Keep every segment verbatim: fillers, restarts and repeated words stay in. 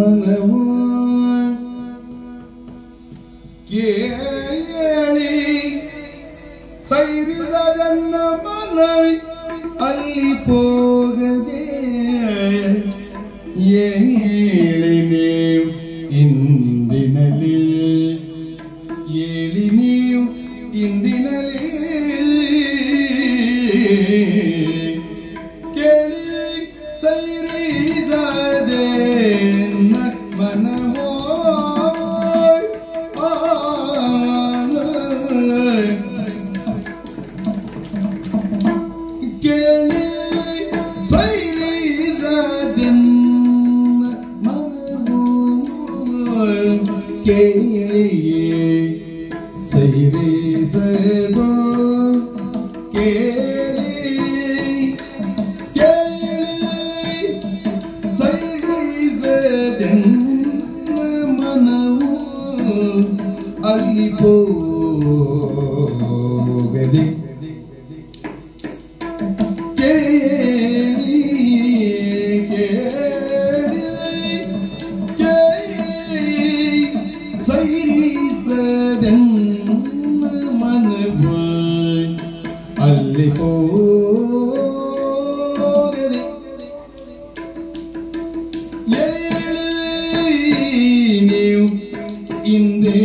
ಮನವು ಕೇಳಿ ಸೈರಿದನ್ನ ಮನವಿ ಅಲ್ಲಿ ಹೋಗದೆ ಏಳಿ ನೀವು ಇಂದಿನಲ್ಲಿ ಏಳಿ ನೀವು ಇಂದಿನಲ್ಲಿ ಕೇಳಿ ಸೈರಿದದೆ ಮನವೋ ಕೇಳಿ ಸೈರಿದದೆ ಮನವೋ ಕೇಳಿ ಸೈರಿಸದೋ ಕೇಳಿ ಮನವು ಅಲ್ಲಿ ಹೋಗದೆ ಕೇಳಿ ಕೇಳಿ ಕೇಳಿ ಸೈರಿಸದೆನ್ನ ಮನವು ಅಲ್ಲಿ ಹೋಗದೆ ನೀವು ಹಿಂದೆ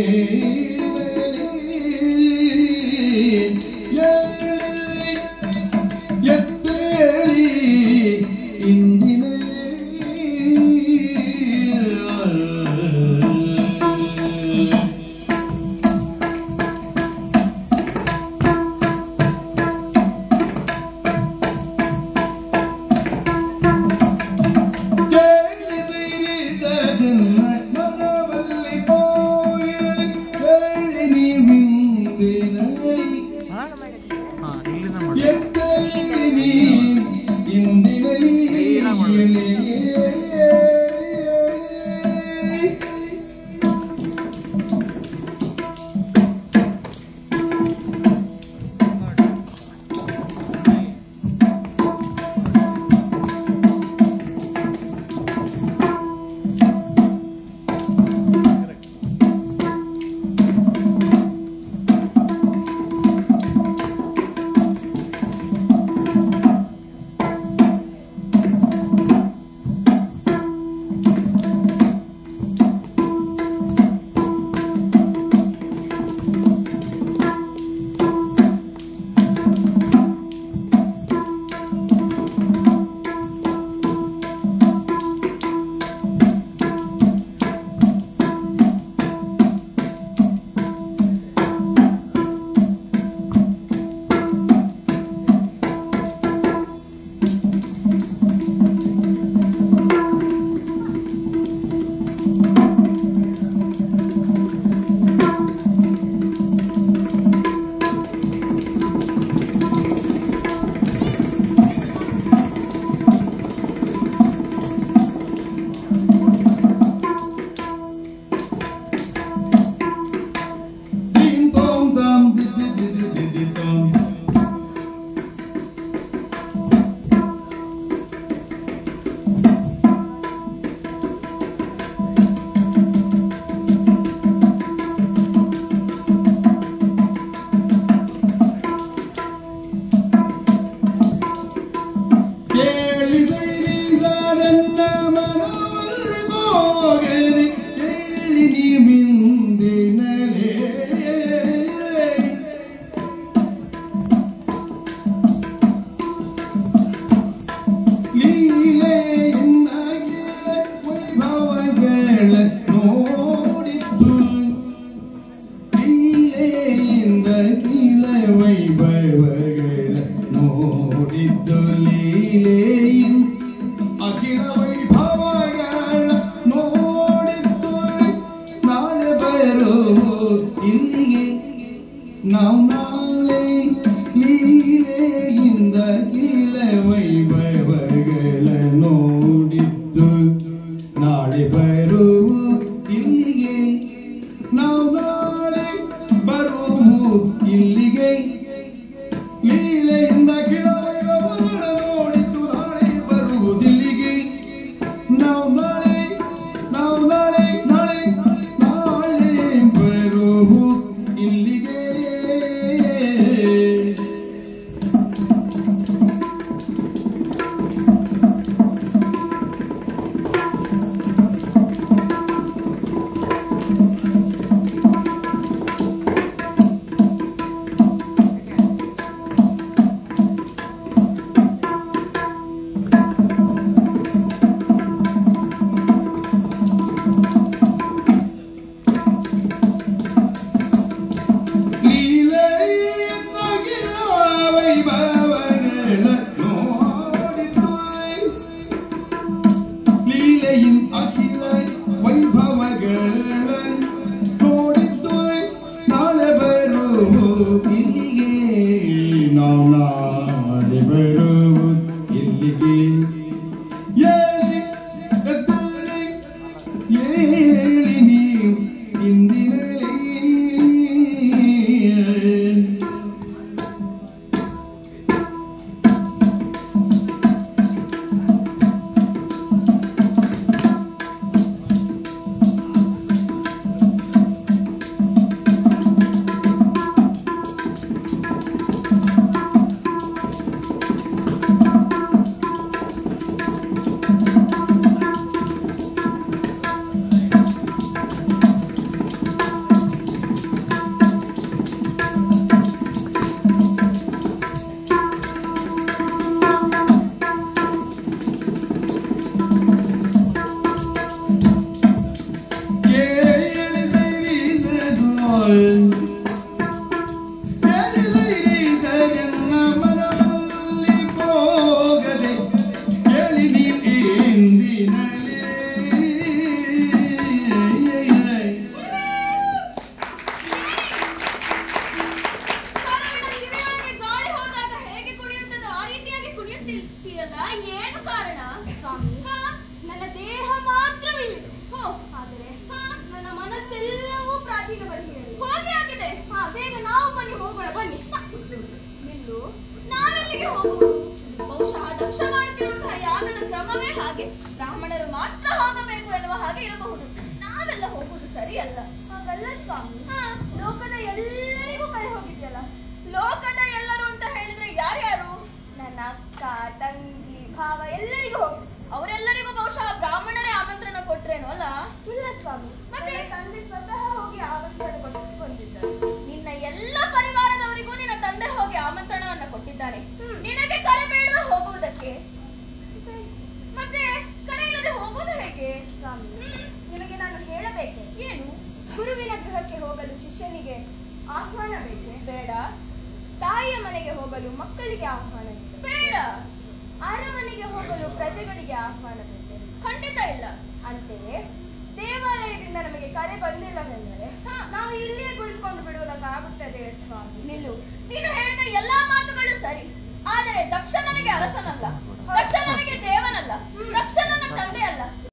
ಎತ್ತೇಳಿ ಇಂದಿನ ನಾವು ಹೇಗೆ ಹೋಗುವುದು? ಬಹುಶಃ ದಕ್ಷ ಮಾಡುತ್ತಿರುವಂತಹ ಯಾಗದ ಕ್ರಮವೇ ಹಾಗೆ. ಬ್ರಾಹ್ಮಣರು ಮಾತ್ರ ಹೋಗಬೇಕು ಎನ್ನುವ ಹಾಗೆ ಇರಬಹುದು. ನಾವೆಲ್ಲ ಹೋಗುವುದು ಸರಿಯಲ್ಲ. ಹಾಗಲ್ಲ ಸ್ವಾಮಿ, ಲೋಕದ ಎಲ್ಲರಿಗೂ ಕರೆ ಹೋಗಿದ್ಯಲ್ಲ. ಲೋಕದ ಎಲ್ಲರೂ ಅಂತ ಹೇಳಿದ್ರೆ ಯಾರ್ಯಾರು? ನನ್ನ ಅಕ್ಕ, ತಂಗಿ, ಭಾವ ಎಲ್ಲರಿಗೂ ಹೋಗಿ. ಅವರೆಲ್ಲರಿಗೂ ಬಹುಶಃ ಬ್ರಾಹ್ಮಣರೇ ಆಮಂತ್ರಣ ಕೊಟ್ರೇನು ಅಲ್ಲ? ಇಲ್ಲ ಸ್ವಾಮಿ, ಮತ್ತೆ ತಂದೆ ಸ್ವತಃ ಹೋಗಿ ಆಮಂತ್ರಣ ಕೊಟ್ಟು ಬಂದಿದ್ದಾರೆ. ನಿನ್ನ ಎಲ್ಲ ಪರಿವಾರದವರಿಗೂ ನಿನ್ನ ತಂದೆ ಹೋಗಿ ಆಮಂತ್ರಣವನ್ನ ಕೊಟ್ಟಿದ್ದಾನೆ. ನಿನಗೆ ಕರೆ ಬೇಡ ಹೋಗುವುದಕ್ಕೆ? ಮತ್ತೆ ಕರೆ ಇಲ್ಲದೆ ಹೋಗುವುದು ಹೇಗೆ ಸ್ವಾಮಿ? ನಿಮಗೆ ನಾನು ಹೇಳಬೇಕೆ? ಏನು? ಗುರುವಿನ ಗೃಹಕ್ಕೆ ಹೋಗಲು ಶಿಷ್ಯನಿಗೆ ಆಹ್ವಾನ ಬೇಕೆ? ಬೇಡ. ತಾಯಿಯ ಮನೆಗೆ ಹೋಗಲು ಮಕ್ಕಳಿಗೆ ಆಹ್ವಾನ ಬೇಡ. ಅರಮನೆಗೆ ಹೋಗಲು ಪ್ರಜೆಗಳಿಗೆ ಆಹ್ವಾನ ಬೇಡ.